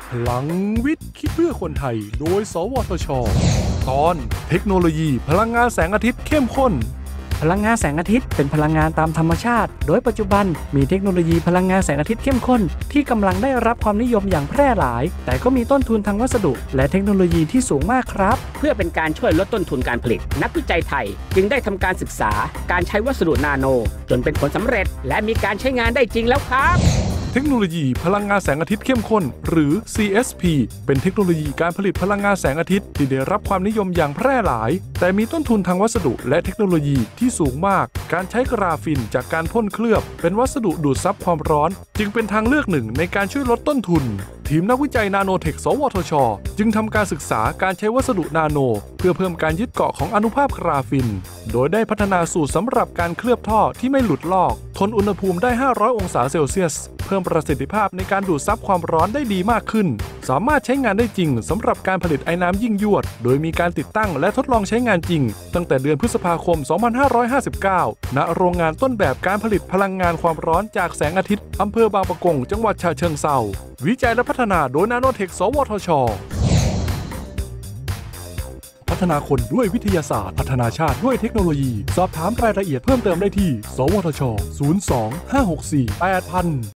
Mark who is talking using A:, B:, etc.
A: พลังวิทย์คิดเพื่อคนไทยโดยสวทช.ตอนเทคโนโลยีพลังงานแสงอาทิตย์เข้มข้น
B: พลังงานแสงอาทิตย์เป็นพลังงานตามธรรมชาติโดยปัจจุบันมีเทคโนโลยีพลังงานแสงอาทิตย์เข้มข้นที่กำลังได้รับความนิยมอย่างแพร่หลายแต่ก็มีต้นทุนทางวัสดุและเทคโนโลยีที่สูงมากครับ
C: เพื่อเป็นการช่วยลดต้นทุนการผลิตนักวิจัยไทยจึงได้ทำการศึกษาการใช้วัสดุนาโนจนเป็นผลสำเร็จและมีการใช้งานได้จริงแล้วครับ
A: เทคโนโลยีพลังงานแสงอาทิตย์เข้มข้นหรือ CSP เป็นเทคโนโลยีการผลิตพลังงานแสงอาทิตย์ที่ได้รับความนิยมอย่างแพร่หลายแต่มีต้นทุนทางวัสดุและเทคโนโลยีที่สูงมากการใช้กราฟินจากการพ่นเคลือบเป็นวัสดุดูดซับความร้อนจึงเป็นทางเลือกหนึ่งในการช่วยลดต้นทุนทีมนักวิจัยนาโนเทคสวทช.จึงทำการศึกษาการใช้วัสดุนาโนเพื่อเพิ่มการยึดเกาะของอนุภาคกราฟินโดยได้พัฒนาสูตรสำหรับการเคลือบท่อที่ไม่หลุดลอกทนอุณหภูมิได้500องศาเซลเซียสเพิ่มประสิทธิภาพในการดูดซับความร้อนได้ดีมากขึ้นสามารถใช้งานได้จริงสำหรับการผลิตไอ้น้ำยิ่งยวดโดยมีการติดตั้งและทดลองใช้งานจริงตั้งแต่เดือนพฤษภาคม 2559 ณ โรงงานต้นแบบการผลิตพลังงานความร้อนจากแสงอาทิตย์อำเภอบางปะกงจังหวัดฉะเชิงเทราวิจัยและพัฒนาโดยนาโนเทคสวทช.พัฒนาคนด้วยวิทยาศาสตร์พัฒนาชาติด้วยเทคโนโลยีสอบถามรายละเอียดเพิ่มเติมได้ที่สวทช. 02 564 8000